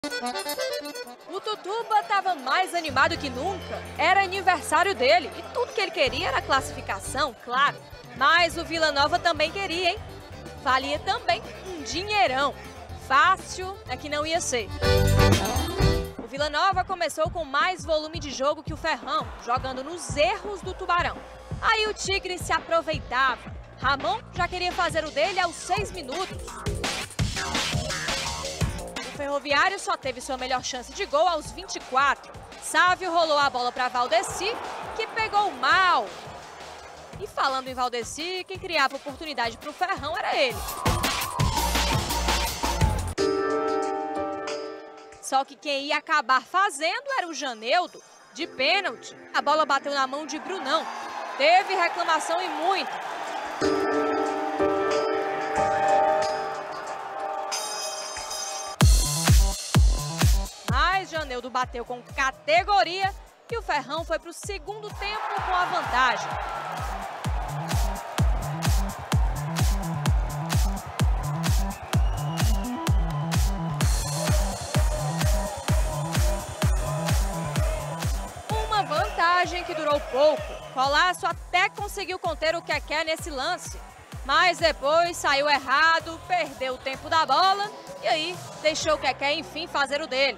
O Tutuba estava mais animado que nunca. Era aniversário dele e tudo que ele queria era a classificação, claro. Mas o Vila Nova também queria, hein? Valia também um dinheirão. Fácil é que não ia ser. O Vila Nova começou com mais volume de jogo que o Ferrão, jogando nos erros do Tubarão. Aí o Tigre se aproveitava. Ramon já queria fazer o dele aos 6 minutos. O Ferroviário só teve sua melhor chance de gol aos 24. Sávio rolou a bola para Valdeci, que pegou mal. E falando em Valdeci, quem criava oportunidade para o Ferrão era ele. Só que quem ia acabar fazendo era o Janeudo, de pênalti. A bola bateu na mão de Brunão. Teve reclamação e muita. Mas Janeudo bateu com categoria e o Ferrão foi para o segundo tempo com a vantagem. Uma vantagem que durou pouco. Colasso até conseguiu conter o Keké nesse lance. Mas depois saiu errado, perdeu o tempo da bola e aí deixou o Keké enfim fazer o dele.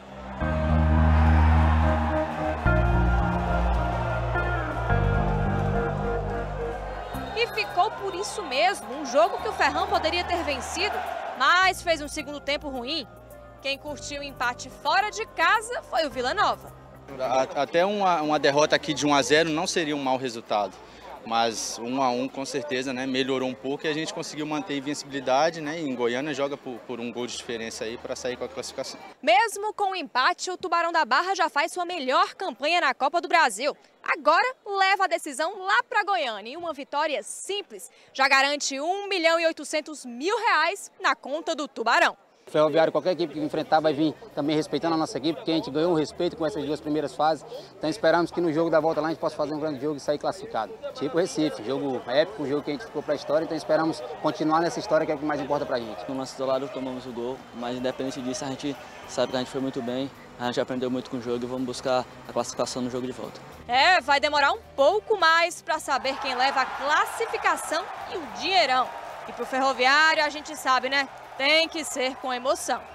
E ficou por isso mesmo, um jogo que o Ferrão poderia ter vencido, mas fez um segundo tempo ruim. Quem curtiu o empate fora de casa foi o Vila Nova. Até uma derrota aqui de 1 a 0 não seria um mau resultado, mas 1 a 1 com certeza, né, melhorou um pouco e a gente conseguiu manter a invencibilidade, né, e em Goiânia joga por um gol de diferença aí para sair com a classificação. Mesmo com o empate, o Tubarão da Barra já faz sua melhor campanha na Copa do Brasil. Agora leva a decisão lá para Goiânia e uma vitória simples já garante R$1.800.000 na conta do Tubarão. Ferroviário, qualquer equipe que enfrentar vai vir também respeitando a nossa equipe, porque a gente ganhou o respeito com essas duas primeiras fases. Então esperamos que no jogo da volta lá a gente possa fazer um grande jogo e sair classificado. Tipo Recife, jogo épico, jogo que a gente ficou para a história, então esperamos continuar nessa história que é o que mais importa para a gente. No lance isolado tomamos o gol, mas independente disso a gente sabe que a gente foi muito bem, a gente aprendeu muito com o jogo e vamos buscar a classificação no jogo de volta. Vai demorar um pouco mais para saber quem leva a classificação e o dinheirão. E pro Ferroviário a gente sabe, né? Tem que ser com emoção.